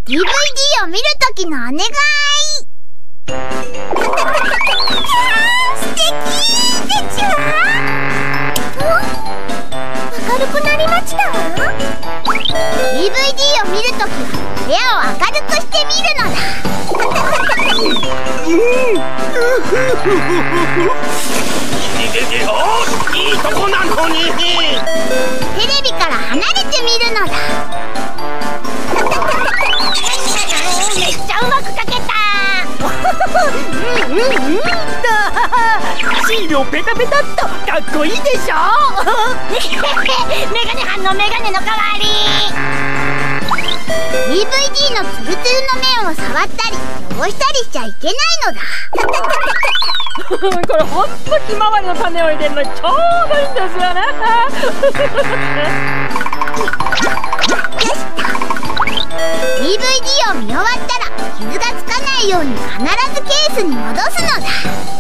DVD を見るときのお願い。素敵でちゅわ。明るくなりましたわ。DVD を見るときは部屋を明るくして見るのだ。 いいとこなのに。 テレビから離れて見るのだ。めっちゃうまく描けた。 シールをペタペタっとかっこいいでしょ。 メガネ班のメガネの代わり。DVD のツルツルの面を触ったり汚したりしちゃいけないのだ。 これほんとひまわりの種を入れるのにちょうどいいんですよね。 DVD を見終わったら傷がつかないように必ずケースに戻すのだ。